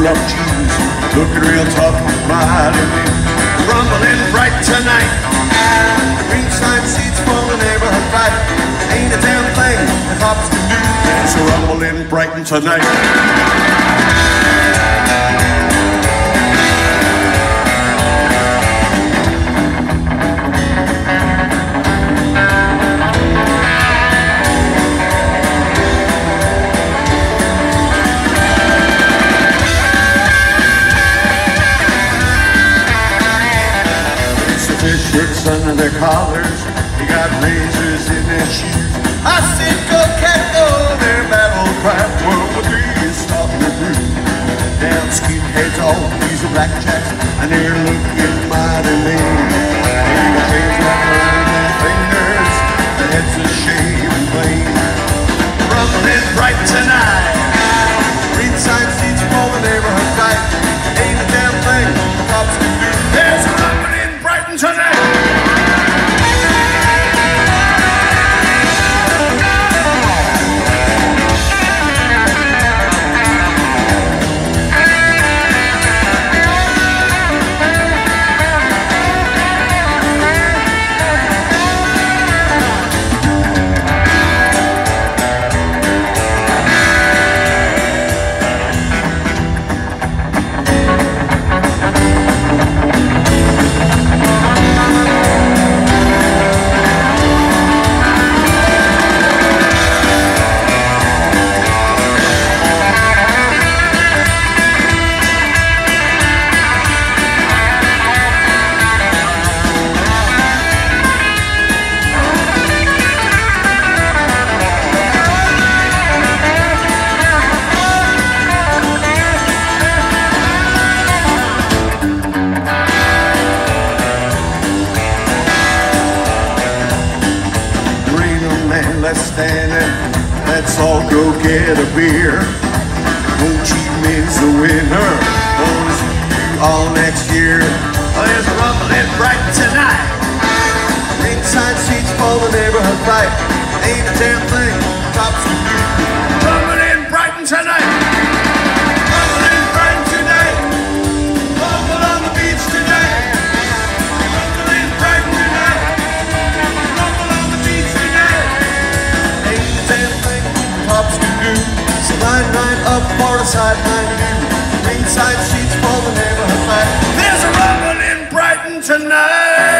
love cheese, looking real tough and smiling. Rumbling bright tonight, ringside seats for the neighborhood fight. Ain't a damn thing the cops can do. It's a rumbling Brighton tonight. Shirts under their collars, they got razors in their shoes. I said, go cat, go, their battle cry, world would be stopping the groove. Damn skinheads, all these are blackjacks, and they're looking mighty mean. They got hands wrapped around their fingers, their heads are shaved and clean. Rumbling bright tonight, ringside seats for the neighborhood fight. Ain't a damn thing the cops can do. There's a rumbling Brighton tonight. Let's stand it, let's all go get a beer. Don't cheat me's the winner, wanna see you all next year. There's a rumbling Brighton tonight, ringside seats for the neighborhood fight. Ain't a damn thing cops can do. Rumbling Brighton tonight, rumbling Brighton tonight, rumble on the beach tonight. Rumbling Brighton tonight, rumble on the beach tonight. Cops can do. So line right up for a sideline view. Ringside seats for the neighborhood fight. There's a rumble in Brighton tonight.